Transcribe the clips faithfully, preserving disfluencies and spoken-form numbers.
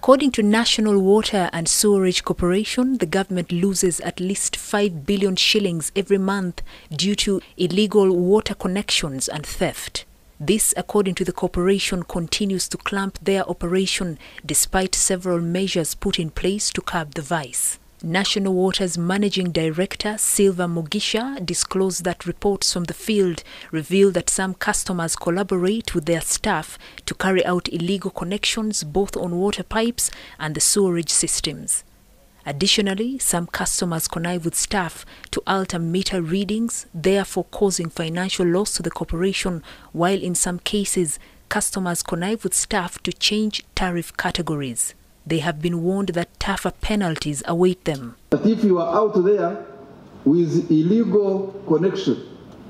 According to National Water and Sewerage Corporation, the government loses at least five billion shillings every month due to illegal water connections and theft. This, according to the corporation, continues to clamp their operation despite several measures put in place to curb the vice. National Water's Managing Director, Silva Mugisha, disclosed that reports from the field reveal that some customers collaborate with their staff to carry out illegal connections both on water pipes and the sewerage systems. Additionally, some customers connive with staff to alter meter readings, therefore causing financial loss to the corporation, while in some cases, customers connive with staff to change tariff categories. They have been warned that tougher penalties await them. But if you are out there with illegal connection,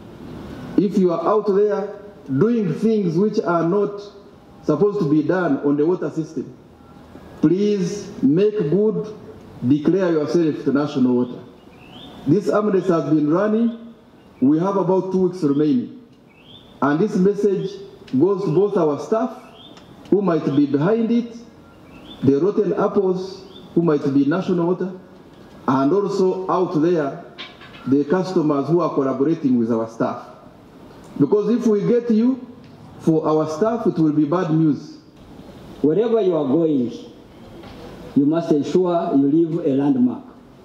if you are out there doing things which are not supposed to be done on the water system, please make good, declare yourself to National Water. This amnesty has been running. We have about two weeks remaining. And this message goes to both our staff who might be behind it, the rotten apples who might be National Water, and also out there, the customers who are collaborating with our staff. Because if we get you, for our staff, it will be bad news. Wherever you are going, you must ensure you leave a landmark.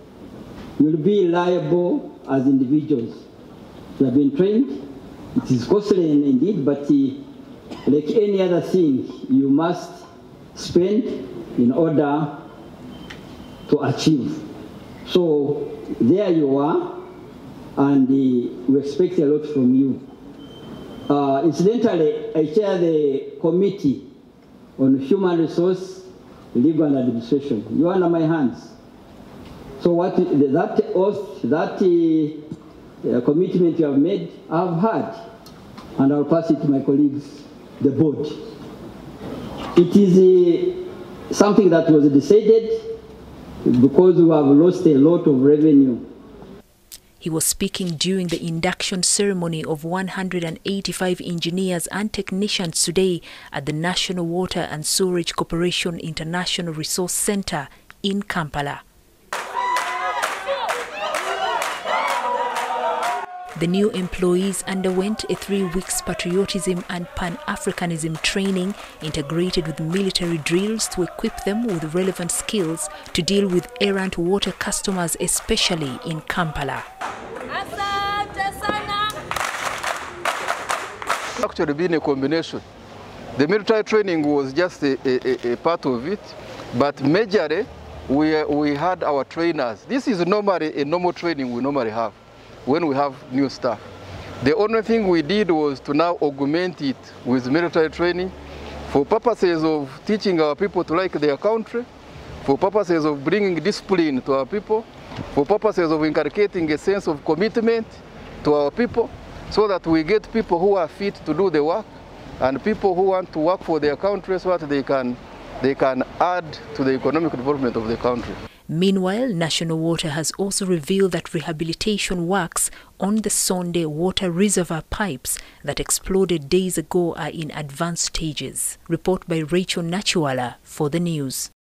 You will be liable as individuals. You have been trained. It is costly indeed, but uh, like any other thing, you must spend in order to achieve. So there you are, and uh, we expect a lot from you. Uh, incidentally, I chair the Committee on Human Resource, Legal and Administration. You are under my hands. So what that oath, that uh, commitment you have made, I have heard, and I'll pass it to my colleagues, the board. It is uh, something that was decided because we have lost a lot of revenue. He was speaking during the induction ceremony of one hundred eighty-five engineers and technicians today at the National Water and Sewerage Corporation International Resource Centre in Kampala. The new employees underwent a three weeks patriotism and Pan-Africanism training integrated with military drills to equip them with relevant skills to deal with errant water customers, especially in Kampala. Actually been a combination. The military training was just a, a, a part of it, but majorly we, we had our trainers. This is normally a normal training we normally have when we have new staff. The only thing we did was to now augment it with military training for purposes of teaching our people to like their country, for purposes of bringing discipline to our people, for purposes of inculcating a sense of commitment to our people, so that we get people who are fit to do the work and people who want to work for their country so that they can, they can add to the economic development of the country. Meanwhile, National Water has also revealed that rehabilitation works on the Sonde water reservoir pipes that exploded days ago are in advanced stages. Report by Rachel Nachuala for the news.